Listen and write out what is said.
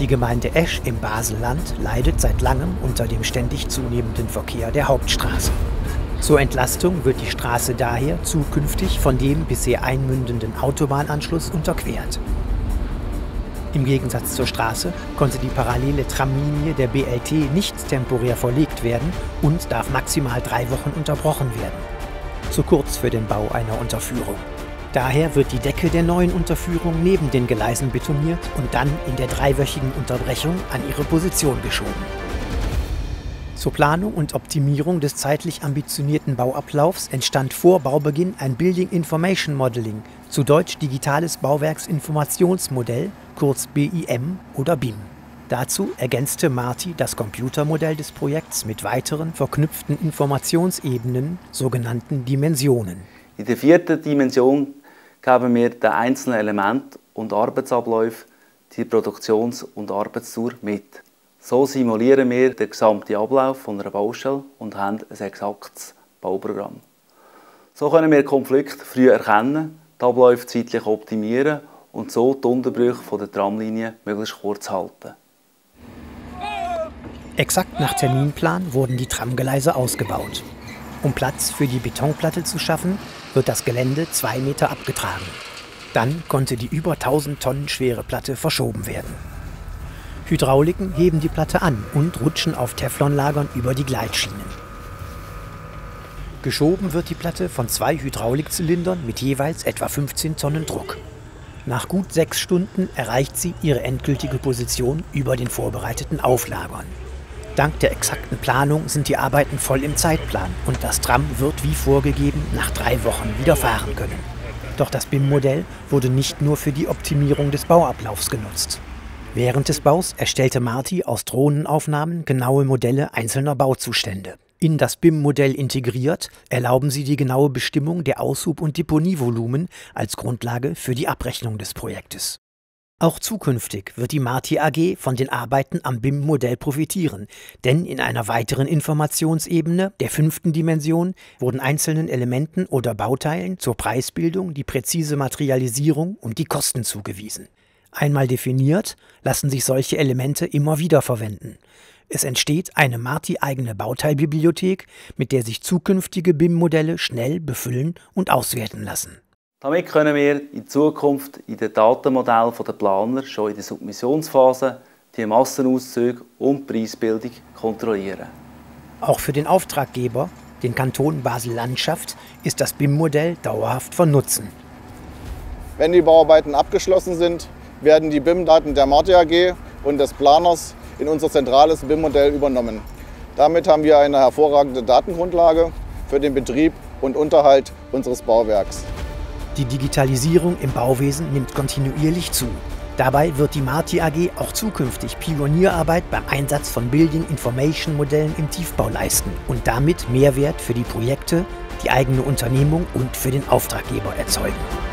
Die Gemeinde Esch im Baselland leidet seit langem unter dem ständig zunehmenden Verkehr der Hauptstraße. Zur Entlastung wird die Straße daher zukünftig von dem bisher einmündenden Autobahnanschluss unterquert. Im Gegensatz zur Straße konnte die parallele Tramlinie der BLT nicht temporär verlegt werden und darf maximal 3 Wochen unterbrochen werden. Zu kurz für den Bau einer Unterführung. Daher wird die Decke der neuen Unterführung neben den Gleisen betoniert und dann in der 3-wöchigen Unterbrechung an ihre Position geschoben. Zur Planung und Optimierung des zeitlich ambitionierten Bauablaufs entstand vor Baubeginn ein Building Information Modeling, zu Deutsch Digitales Bauwerksinformationsmodell, kurz BIM oder BIM. Dazu ergänzte Marti das Computermodell des Projekts mit weiteren verknüpften Informationsebenen, sogenannten Dimensionen. In der 4. Dimension geben wir den einzelnen Elementen und Arbeitsabläufen die Produktions- und Arbeitsdauer mit. So simulieren wir den gesamten Ablauf von einer Baustelle und haben ein exaktes Bauprogramm. So können wir Konflikte früh erkennen, die Abläufe zeitlich optimieren und so die Unterbrüche der Tramlinie möglichst kurz halten. Exakt nach Terminplan wurden die Tramgleise ausgebaut. Um Platz für die Betonplatte zu schaffen, wird das Gelände 2 Meter abgetragen. Dann konnte die über 1000 Tonnen schwere Platte verschoben werden. Hydrauliken heben die Platte an und rutschen auf Teflonlagern über die Gleitschienen. Geschoben wird die Platte von 2 Hydraulikzylindern mit jeweils etwa 15 Tonnen Druck. Nach gut 6 Stunden erreicht sie ihre endgültige Position über den vorbereiteten Auflagern. Dank der exakten Planung sind die Arbeiten voll im Zeitplan und das Tram wird wie vorgegeben nach 3 Wochen wieder fahren können. Doch das BIM-Modell wurde nicht nur für die Optimierung des Bauablaufs genutzt. Während des Baus erstellte Marti aus Drohnenaufnahmen genaue Modelle einzelner Bauzustände. In das BIM-Modell integriert, erlauben sie die genaue Bestimmung der Aushub- und Deponievolumen als Grundlage für die Abrechnung des Projektes. Auch zukünftig wird die Marti AG von den Arbeiten am BIM-Modell profitieren, denn in einer weiteren Informationsebene, der 5. Dimension, wurden einzelnen Elementen oder Bauteilen zur Preisbildung die präzise Materialisierung und die Kosten zugewiesen. Einmal definiert, lassen sich solche Elemente immer wieder verwenden. Es entsteht eine Marti-eigene Bauteilbibliothek, mit der sich zukünftige BIM-Modelle schnell befüllen und auswerten lassen. Damit können wir in Zukunft in den Datenmodellen der Planer schon in der Submissionsphase die Massenauszüge und die Preisbildung kontrollieren. Auch für den Auftraggeber, den Kanton Basel-Landschaft, ist das BIM-Modell dauerhaft von Nutzen. Wenn die Bauarbeiten abgeschlossen sind, werden die BIM-Daten der Marti AG und des Planers in unser zentrales BIM-Modell übernommen. Damit haben wir eine hervorragende Datengrundlage für den Betrieb und Unterhalt unseres Bauwerks. Die Digitalisierung im Bauwesen nimmt kontinuierlich zu. Dabei wird die Marti AG auch zukünftig Pionierarbeit beim Einsatz von Building Information Modellen im Tiefbau leisten und damit Mehrwert für die Projekte, die eigene Unternehmung und für den Auftraggeber erzeugen.